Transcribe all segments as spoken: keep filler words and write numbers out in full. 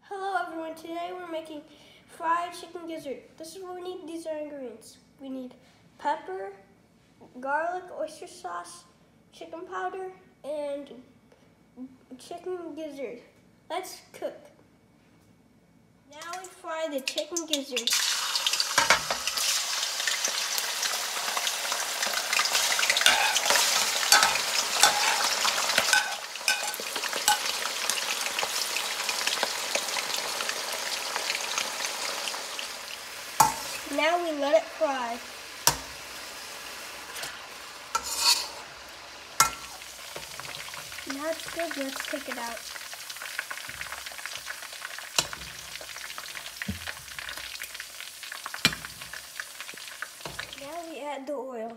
Hello everyone, today we're making fried chicken gizzard. This is what we need. These are ingredients. We need pepper, garlic, oyster sauce, chicken powder, and chicken gizzard. Let's cook. Now we fry the chicken gizzard. Now we let it fry. Now it's good, let's take it out. Now we add the oil.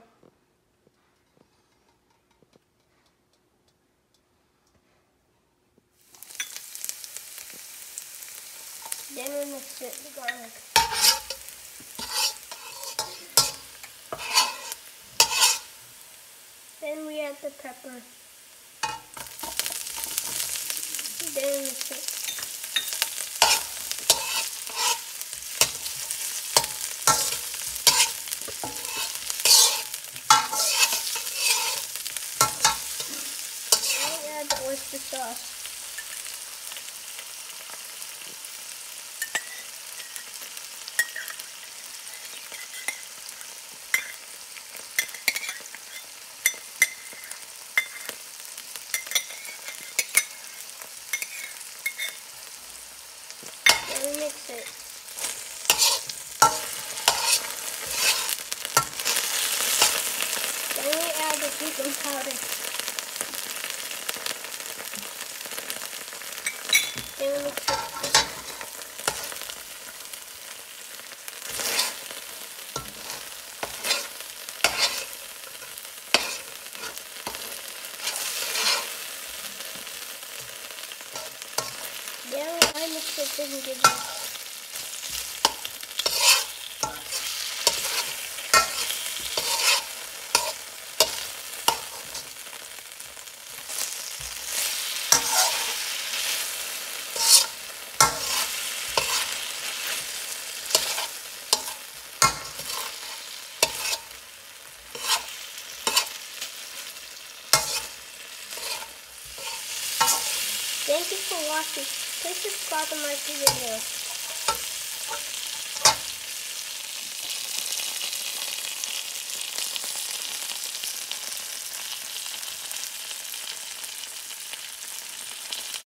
Then we mix it, the garlic. Then we add the pepper. Then we mix it. Now we add the oyster sauce. Then we mix it. Then we add the chicken powder. Then we mix it. Then I mix the chicken gizzard. Thank you for watching. Please subscribe and like the video.